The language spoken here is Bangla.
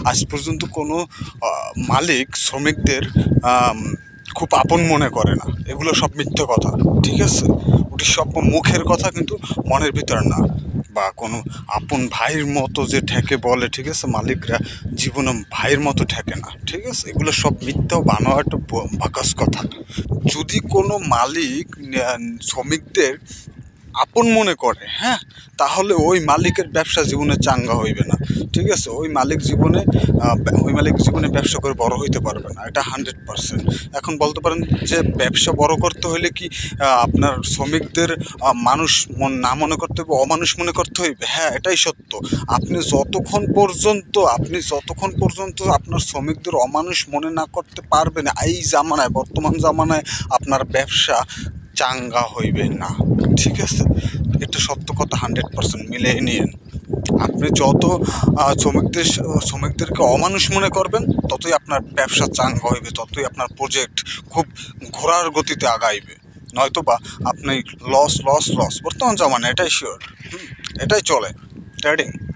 আজ পর্যন্ত কোনো মালিক শ্রমিকদের খুব আপন মনে করে না। এগুলো সব মিথ্যে কথা, ঠিক আছে? ওটি সব মুখের কথা, কিন্তু মনের ভিতর না। বা কোনো আপন ভাইয়ের মতো যে ঠেকে বলে, ঠিক আছে, মালিকরা জীবনে ভাইয়ের মতো ঠেকে না, ঠিক আছে? এগুলো সব মিথ্যা বানোয়া একটা বাকাস কথা। যদি কোনো মালিক শ্রমিকদের আপন মনে করে, হ্যাঁ, তাহলে ওই মালিকের ব্যবসা জীবনে চাঙ্গা হইবে না, ঠিক আছে? ওই মালিক জীবনে ব্যবসা করে বড় হইতে পারবে না, এটা 100%। এখন বলতে পারেন যে ব্যবসা বড় করতে হলে কি আপনার শ্রমিকদের মানুষ না মনে করতে হবে, অমানুষ মনে করতে হইবে? হ্যাঁ, এটাই সত্য। আপনি যতক্ষণ পর্যন্ত আপনার শ্রমিকদের অমানুষ মনে না করতে পারবেন, এই জামানায়, বর্তমান জামানায় আপনার ব্যবসা চাঙ্গা হইবে না, ঠিক আছে? এটা সত্য কথা, 100% মিলিয়ে নিয়েন। আপনি যত শ্রমিকদেরকে অমানুষ মনে করবেন, ততই আপনার ব্যবসা চাঙ্গা হইবে, ততই আপনার প্রজেক্ট খুব ঘোড়ার গতিতে আগাইবে। নয়তো বা আপনি লস লস লস, বর্তমান জামানা এটাই শিওর, এটাই চলে ট্রেডিং।